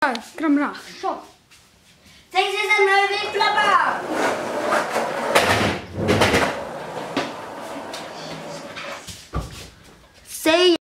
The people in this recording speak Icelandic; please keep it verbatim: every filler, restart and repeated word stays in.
Camera. Zo. Deze is een uh, windklapper. Say